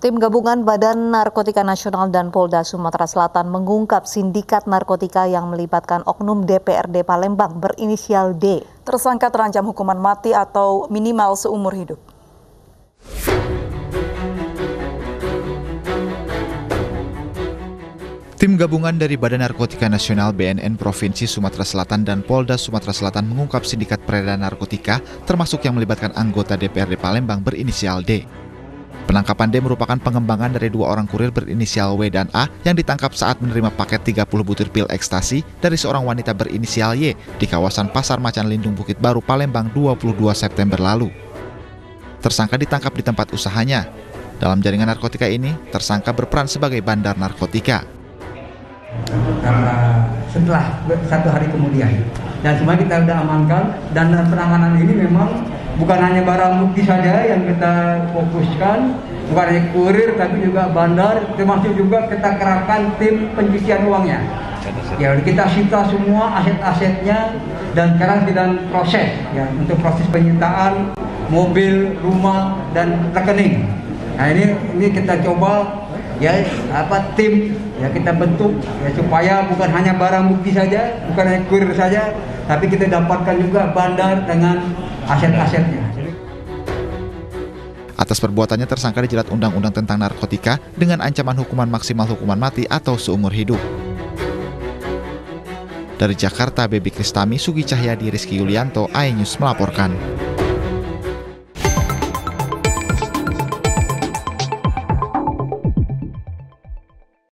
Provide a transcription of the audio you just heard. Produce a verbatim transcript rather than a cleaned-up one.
Tim gabungan Badan Narkotika Nasional dan Polda Sumatera Selatan mengungkap sindikat narkotika yang melibatkan oknum D P R D Palembang berinisial D. Tersangka terancam hukuman mati atau minimal seumur hidup. Tim gabungan dari Badan Narkotika Nasional B N N Provinsi Sumatera Selatan dan Polda Sumatera Selatan mengungkap sindikat peredaran narkotika termasuk yang melibatkan anggota D P R D Palembang berinisial D. Penangkapan D merupakan pengembangan dari dua orang kurir berinisial W dan A yang ditangkap saat menerima paket tiga puluh butir pil ekstasi dari seorang wanita berinisial Y di kawasan Pasar Macan Lindung Bukit Baru, Palembang dua puluh dua September lalu. Tersangka ditangkap di tempat usahanya. Dalam jaringan narkotika ini, tersangka berperan sebagai bandar narkotika. Karena setelah satu hari kemudian, dan semua kita sudah amankan, dan penanganan ini memang bukan hanya barang bukti saja yang kita fokuskan, bukan hanya kurir tapi juga bandar, termasuk juga kita kerahkan tim pencucian uangnya. Ya, kita sita semua aset-asetnya dan sekarang sedang proses ya untuk proses penyitaan mobil, rumah dan rekening. Nah ini ini kita coba ya apa tim ya kita bentuk ya supaya bukan hanya barang bukti saja, bukan hanya kurir saja, tapi kita dapatkan juga bandar dengan aset-asetnya. Atas perbuatannya tersangka dijerat Undang-Undang tentang Narkotika dengan ancaman hukuman maksimal hukuman mati atau seumur hidup. Dari Jakarta, Bebi Kristami, Sugi Cahyadi, Rizky Yulianto, iNews melaporkan.